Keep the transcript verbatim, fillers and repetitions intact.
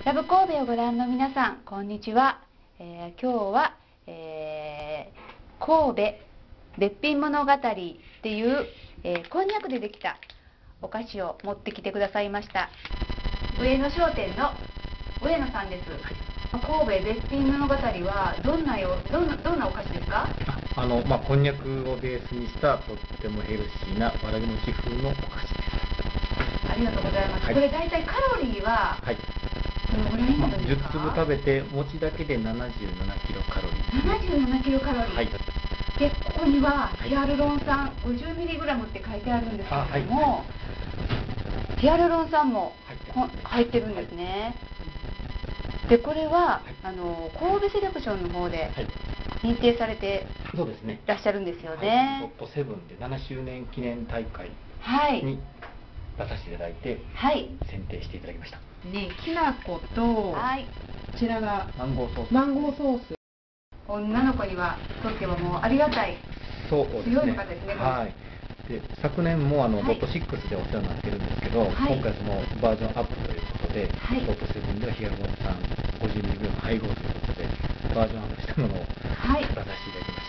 ラブ神戸をご覧の皆さん、こんにちは。えー今日は、えー神戸べっぴん物語っていう、えーこんにゃくでできたお菓子を持ってきてくださいました。上野商店の上野さんです。神戸べっぴん物語はどんなよどんなどんなお菓子ですか？ あの、まあ、こんにゃくをベースにしたとってもヘルシーなわらび餅風のお菓子です。 ありがとうございます。 はい、 これ大体カロリーは、 はい、 どのぐらいになまあ、 るんですか？ じゅっつぶ食べて餅だけでななじゅうななキロカロリー。 ななじゅうななキロカロリー。 はい。 で、ここにははいヒアルロン酸 ごじゅうミリグラム って書いてあるんですけれども、 あはい、 ヒアルロン酸も入って入ってるんですね。で、これは、あの神戸セレクションの方ではい、 認定されてそうですね。 いらっしゃるんですよはい、 ね。 トップセブンでななしゅうねん記念大会はいに出させていただいて、 はい選定していただきました。 ね、きな粉と、 はい。 こちらがマンゴーソース。 マンゴーソース。 女の子にはとってはもうありがたい。 そうですね。 強いの方ですねこれはい。で、昨年もあの、 はいドットシックスでお世話になってるんですけど、 はい今回そのバージョンアップということで、 はいドットセブンではヒアルロン酸 ごじゅうミリグラム 配合ということで、バージョンアップしたものをはい。 出させていただきました。